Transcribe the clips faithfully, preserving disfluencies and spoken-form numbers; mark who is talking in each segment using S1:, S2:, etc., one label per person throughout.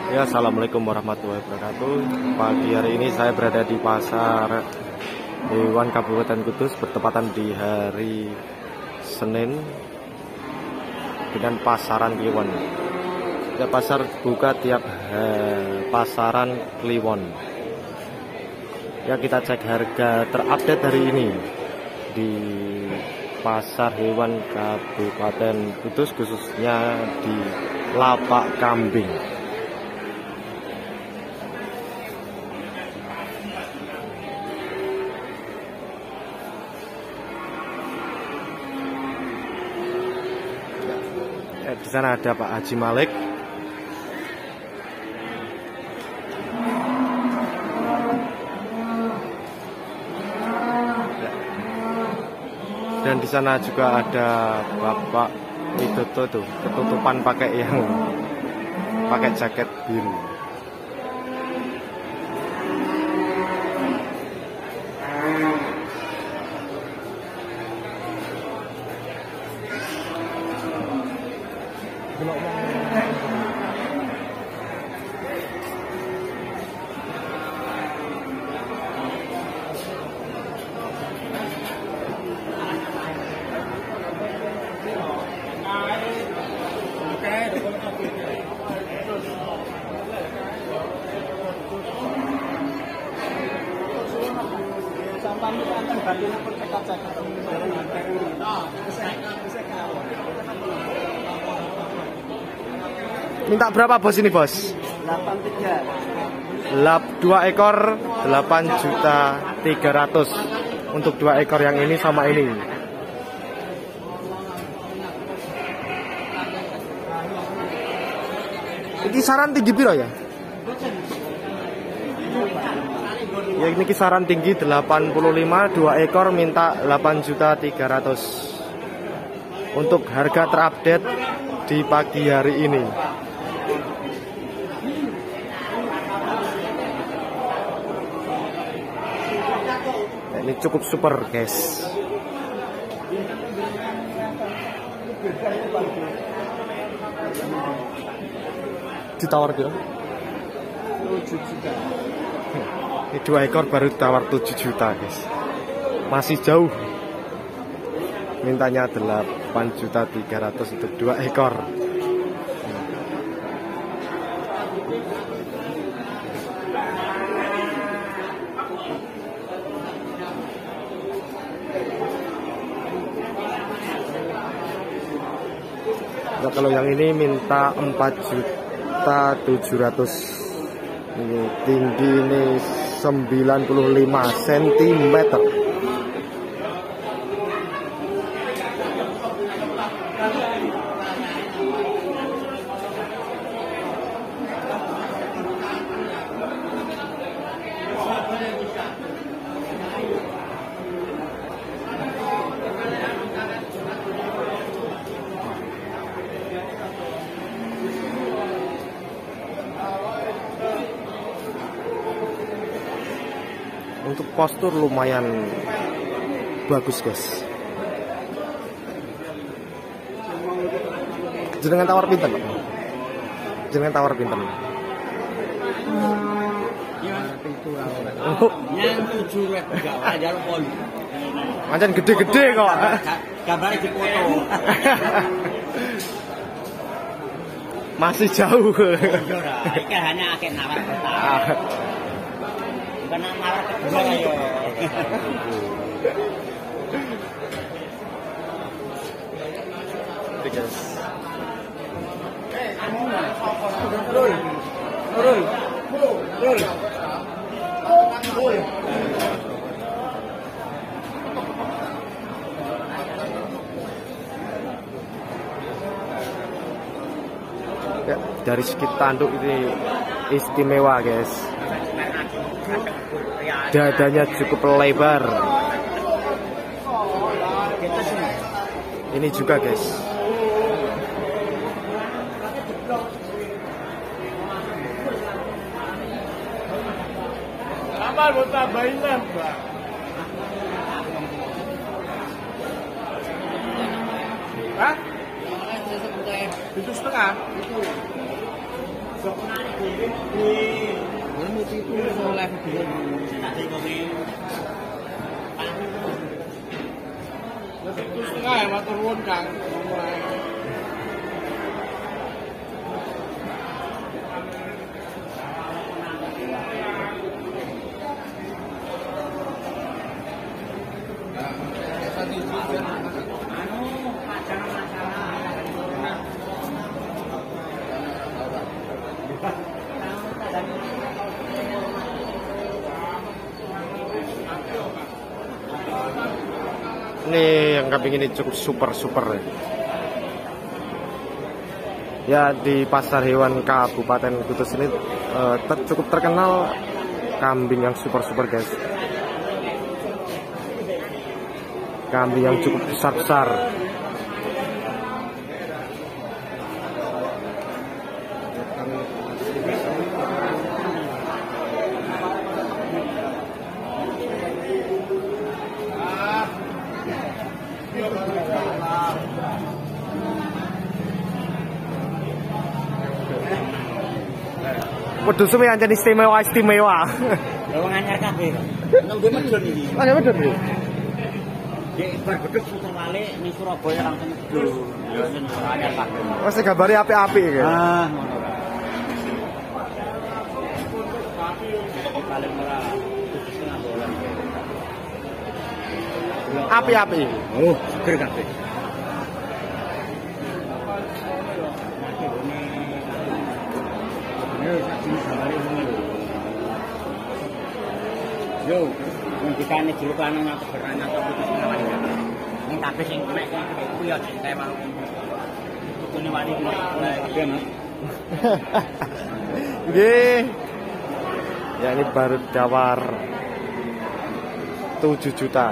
S1: Ya, assalamualaikum warahmatullahi wabarakatuh. Pagi hari ini saya berada di pasar hewan Kabupaten Kudus, bertepatan di hari Senin dengan pasaran Kliwon. Ya, pasar buka tiap eh, pasaran Kliwon. Ya, kita cek harga terupdate hari ini di pasar hewan Kabupaten Kudus, khususnya di Lapak Kambing. Di sana ada Pak Haji Malik. Dan di sana juga ada Bapak itu tuh, tuh ketutupan pakai yang pakai jaket biru. Minta berapa bos ini bos?
S2: delapan tiga.
S1: Lap dua ekor delapan juta tiga ratus untuk dua ekor yang ini sama ini. Ini kisaran tinggi piro ya? Ya, ini kisaran tinggi delapan puluh lima, dua ekor minta delapan juta tiga ratus. Untuk harga terupdate di pagi hari ini. Ini cukup super guys. Ditawar dia tujuh juta. Ini dua ekor baru tawar tujuh juta guys. Masih jauh. Mintanya delapan juta tiga ratus untuk dua ekor. Nah, kalau yang ini minta empat juta tujuh ratus. Ini tinggi ini sembilan puluh lima sentimeter. Untuk postur lumayan bagus guys. Jenengan tawar pinten? Jenengan tawar pinten? Oh,
S2: Yang tujuh ribu enggak ada pol.
S1: Macan gede-gede kok.
S2: Gambarnya di foto.
S1: Masih jauh.
S2: Iki hanya akeh nawar pertama. Bukan nawar kedua ya.
S1: Guys.
S2: Rul. Rul. Rul. Rul.
S1: Ya, dari segi tanduk ini istimewa guys. Dadanya cukup lebar. Ini juga guys.
S2: Apa mau tambahin nambah? Hah? Itu setengah. Ini itu oleh video. Tak ada komen.
S3: Terus setengah ya matur nuwun Kang.
S1: Ini yang kambing ini cukup super super ya. Ya di pasar hewan Kabupaten Kudus ini eh, ter cukup terkenal kambing yang super super guys. Kambing yang cukup besar besar. Wedhus suwe ancen istimewa istimewa.
S2: Lha wong anyar kabeh. Nang ndi medun iki?
S1: Ada medun iki.
S2: Dek bar bedhug putar balik ning Surabaya langsung medun. Ya yen ora anyar kabeh.
S1: Wes gambare apik-apik iki.
S2: Ah, ngono ora. Paling ora setengah bulan.
S1: Apik-apik.
S2: Oh, seger kabeh. Yo, ngendikane jeruk lanang atau berana atau putus ngawani kabeh. Ning kabeh sing nek kuwi aja kae mau. Kene wani mulai kabeh, Mas.
S1: Nggih. Ya ini baru tawar tujuh juta.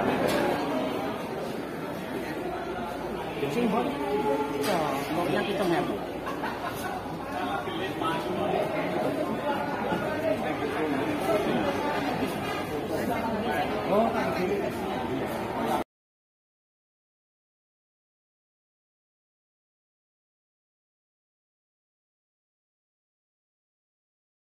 S2: Sing hot. Ya, mau yang kita nemu.